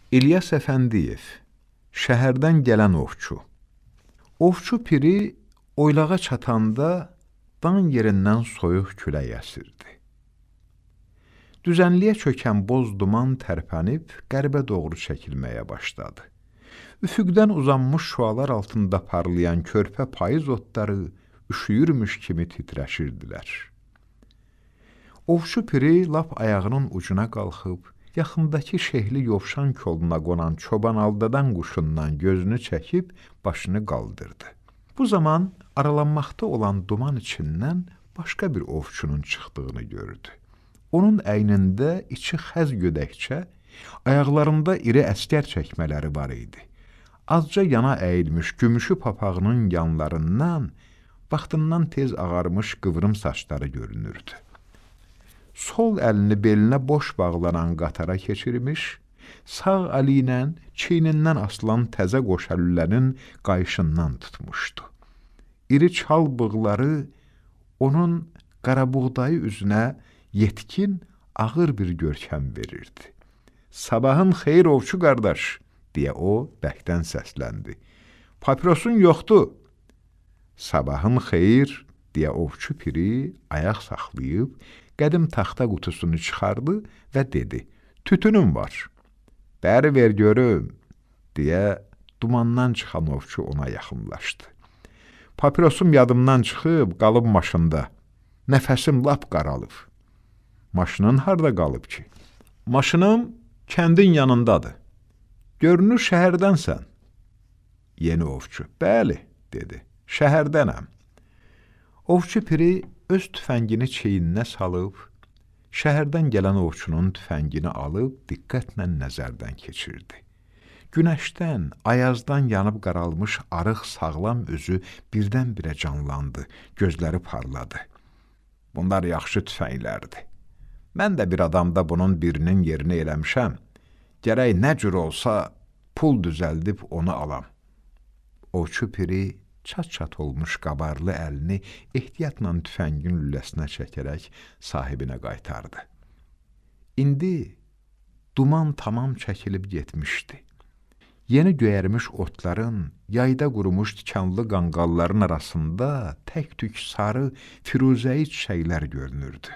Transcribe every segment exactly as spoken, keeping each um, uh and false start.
İlyas Əfəndiyev, şəhərdən gələn ovçu. Ovçu piri oylağa çatanda dan yerindən soyuq külək əsirdi. Düzənliyə çökən boz duman tərpənib qərbə doğru çəkilməyə başladı. Üfüqdən uzanmış şüalar altında parlayan körpə payız otları üşüyürmüş kimi titrəşirdilər. Ovçu piri lap ayağının ucuna qalxıb, yaxındakı şehli yovşan koluna qonan çoban aldadan quşundan gözünü çəkib başını qaldırdı. Bu zaman aralanmaqda olan duman içindən başqa bir ovçunun çıxdığını gördü. Onun əynində içi xəz gödəkçə, ayaqlarında iri əskər çəkmələri var idi. Azca yana əyilmiş gümüşü papağının yanlarından, vaxtından tez ağarmış qıvrım saçları görünürdü. Sol əlini belinə boş bağlanan qatara keçirmiş, sağ əli ilə çiynindən asılan təzə qoşalülənin qayışından tutmuşdu. İri çal bığları onun qarabuğdayı üzünə yetkin, ağır bir görkəm verirdi. "Sabahın xeyir ovçu qardaş," deyə o bəkdən səsləndi. "Papirosun yoxdur." "Sabahın xeyir," deyə ovçu piri ayaq saxlayıb, qədim taxta qutusunu çıxardı və dedi, "Tütünüm var." "Bəri ver görüm," deyə dumandan çıxan ovçu ona yaxınlaşdı. "Papirosum yadımdan çıxıb, qalıb maşında. Nəfəsim lap qaralıb." "Maşının harda qalıb ki?" "Maşınım kəndin yanındadır. Görünür şəhərdənsən." Yeni ovçu, "Bəli," dedi, "şəhərdənəm." Ovçu piri öz tüfəngini çiyninə salıb, şəhərdən gələn ovçunun tüfəngini alıb diqqətlə nəzərdən keçirdi. Günəşdən, ayazdan yanıb qaralmış arıq sağlam özü birdən-birə canlandı, gözləri parladı. "Bunlar yaxşı tüfənglərdir. Mən də bir adamda bunun birinin yerini eləmişəm. Gərək nə cür olsa pul düzəldib onu alam." Ovçu piri çat-çat olmuş qabarlı əlini ehtiyatla tüfəngin lüləsinə çəkərək sahibinə qaytardı. İndi duman tamam çəkilib getmişdi. Yeni göyərmiş otların, yayda qurumuş tikanlı qanqalların arasında tək-tük sarı firuzəyi çiçəklər görünürdü.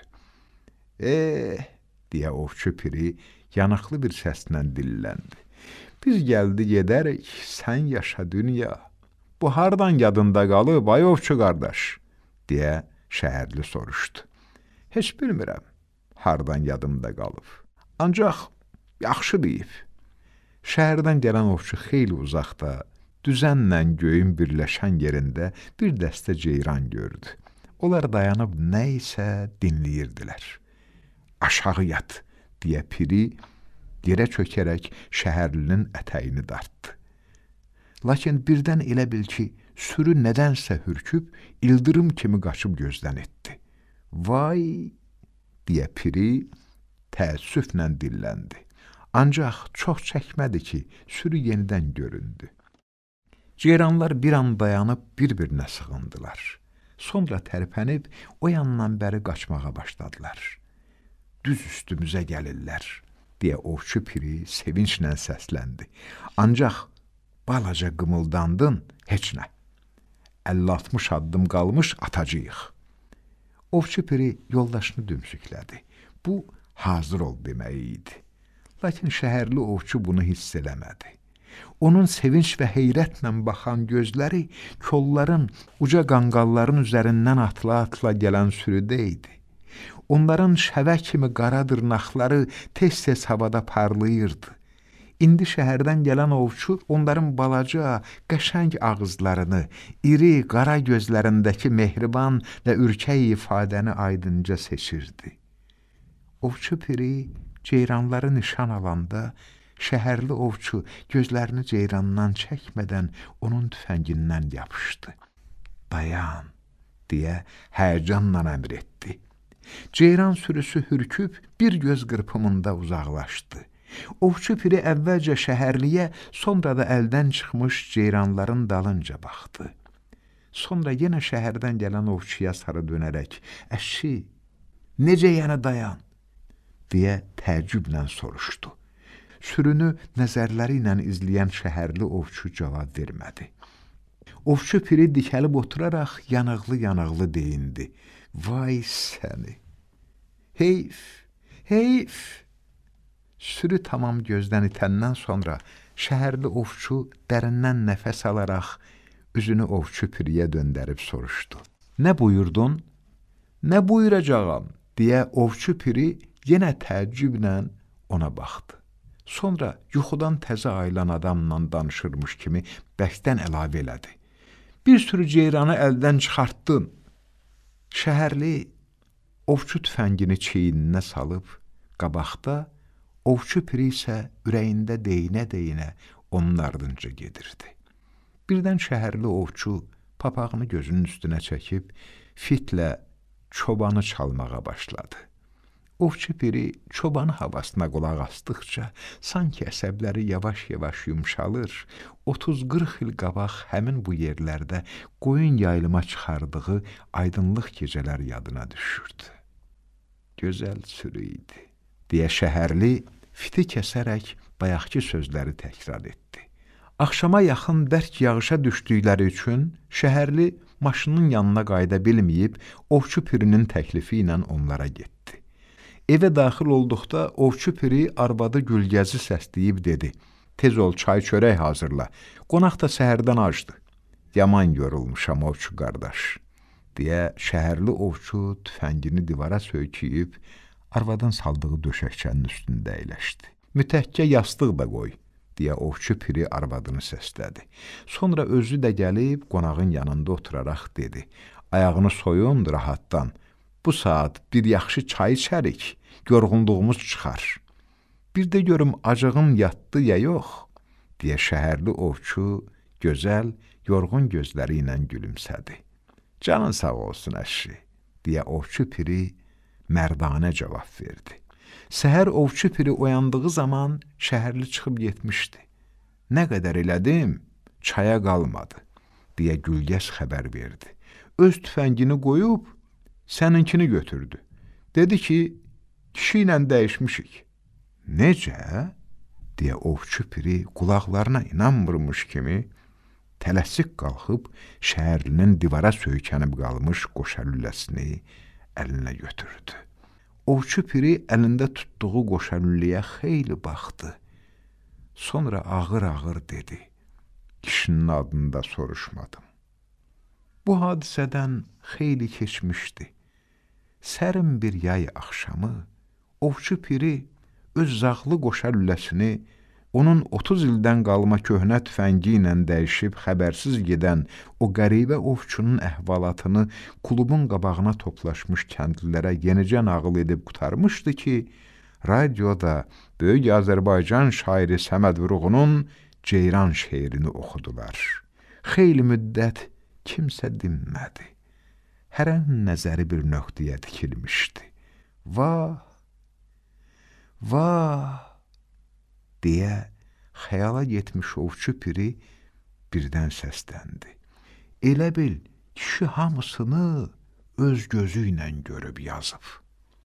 "Eh," deyə ovçu piri yanıqlı bir səslə dilləndi. "Biz gəldi gedərik, sən yaşa dünya. Bu hardan yadında qalıb, ay ovçu qardaş?" deyə şəhərli soruşdu. "Heç bilmirəm, hardan yadımda qalıb. Ancaq yaxşı deyib." Şəhərdən gələn ovçu xeyli uzaqda, düzənlə göyün birləşən yerində bir dəstə ceyran gördü. Onlar dayanıb nə isə dinləyirdilər. "Aşağı yat," deyə piri yerə çökərək şəhərlinin ətəyini dartdı. Lakin birdən elə bil ki, sürü nədənsə hürküb, ildırım kimi qaçıb gözdən etdi. "Vay," deyə piri təəssüflə dilləndi. Ancaq çox çəkmədi ki, sürü yenidən göründü. Ceyranlar bir an dayanıb bir-birinə sığındılar. Sonra tərpənib o yandan bəri qaçmağa başladılar. "Düz üstümüzə gəlirlər," deyə ovçu piri sevinclə səsləndi. "Ancaq balaca qımıldandın, heç nə. əlli altmış addım qalmış atacağıq." Ovçu piri yoldaşını dümsüklədi. Bu, hazır ol deməyi idi. Lakin şəhərli ovçu bunu hiss eləmədi. Onun sevinç və heyrətlə baxan gözləri kolların, uca qanqalların üzərindən atla-atla gələn sürüdə idi. Onların şəvə kimi qara dırnaqları tez-tez havada parlayırdı. İndi şəhərdən gələn ovçu onların balaca, qəşəng ağızlarını, iri, qara gözlərindəki mehriban və ürkək ifadəni aydınca seçirdi. Ovçu piri ceyranları nişan alanda, şəhərli ovçu gözlərini ceyrandan çəkmədən onun tüfəngindən yapışdı. "Dayan," deyə həyəcanla əmr etdi. Ceyran sürüsü hürküb bir göz qırpımında uzaqlaşdı. Ovçu piri əvvəlcə şəhərliyə, sonra da əldən çıxmış ceyranların dalınca baxdı. Sonra yenə şəhərdən gələn ovçuya sarı dönərək, "Əşi, necə yəni dayan?" deyə təəccüblə soruşdu. Sürünü nəzərləri ilə izləyən şəhərli ovçu cavab vermədi. Ovçu piri dikəlib oturaraq yanıqlı-yanıqlı deyindi. Vay səni! Heyf! Heyf! Sürü tamam gözdən itəndən sonra şəhərli ovçu dərindən nəfəs alaraq üzünü ovçu piriyə döndərib soruşdu. Nə buyurdun? Nə buyuracağam? Deyə ovçu piri yenə təəccüblə ona baxdı. Sonra yuxudan təzə ayılan adamla danışırmış kimi bəkdən əlavə elədi. Bir sürü ceyranı əldən çıxartdın. Şəhərli ovçu tüfəngini çiyninə salıb qabaqda, ovçu piri isə ürəyində deyinə-deyinə onun ardınca gedirdi. Birdən şəhərli ovçu papağını gözünün üstünə çəkib fitlə çobanı çalmağa başladı. Ovçu piri çobanı havasına qulaq asdıqca sanki əsəbləri yavaş-yavaş yumşalır, otuz qırx il qabaq həmin bu yerlərdə qoyun yayılıma çıxardığı aydınlıq gecələr yadına düşürdü. Gözəl sürü idi, deyə şəhərli fiti kəsərək bayaqki sözləri təkrar etdi. Axşama yaxın bərk yağışa düşdükləri üçün şəhərli maşının yanına qayıda bilməyib, ovçu pirinin təklifi ilə onlara getdi. Evə daxil olduqda ovçu piri arvadı Gülgəzi səsləyib dedi, tez ol çay çörək hazırla, qonaq da səhərdən acdı. Yaman yorulmuşam ovçu qardaş, deyə şəhərli ovçu tüfəngini divara söykəyib, arvadın saldığı döşəkçənin üstündə əyləşdi. Mütəkkə yastıq da qoy, deyə ovçu piri arvadını səslədi. Sonra özü də gəlib qonağın yanında oturaraq dedi, ayağını soyun rahatdan, bu saat bir yaxşı çay içərik, yorğunluğumuz çıxar. Bir də görüm acığın yatdı ya yox, deyə şəhərli ovçu gözəl, yorğun gözləri ilə gülümsədi. Canın sağ olsun əşi, deyə ovçu piri mərdanə cavab verdi. Səhər ovçu piri oyandığı zaman şəhərli çıxıb getmişdi. Nə qədər elədim, çaya qalmadı, deyə Gülgəz xəbər verdi. Öz tüfəngini qoyub, səninkini götürdü. Dedi ki, kişi ilə dəyişmişik. Necə? Deyə ovçu piri qulaqlarına inanmırmış kimi tələsik qalxıb şəhərlinin divara söykənib qalmış qoşa lüləsini əlinə götürdü. Ovçu piri əlində tutduğu qoşa lüləyə xeyli baxdı. Sonra ağır-ağır dedi, kişinin adını da soruşmadım. Bu hadisədən xeyli keçmişdi. Sərin bir yay axşamı ovçu piri öz zağlı qoşa lüləsini onun otuz ildən qalma köhnə tüfəngi ilə dəyişib xəbərsiz gedən o qəribə ovçunun əhvalatını klubun qabağına toplaşmış kəndlilərə yenicə nağıl edib qutarmışdı ki, radioda böyük Azərbaycan şairi Səməd Vurğunun Ceyran şeirini oxudular. Xeyli müddət kimsə dinmədi. Hərənin nəzəri bir nöqtəyə dikilmişdi. Vah, vah, deyə xəyala getmiş ovçu piri birdən səsləndi. Elə bil, kişi hamısını öz gözü ilə görüb yazıb.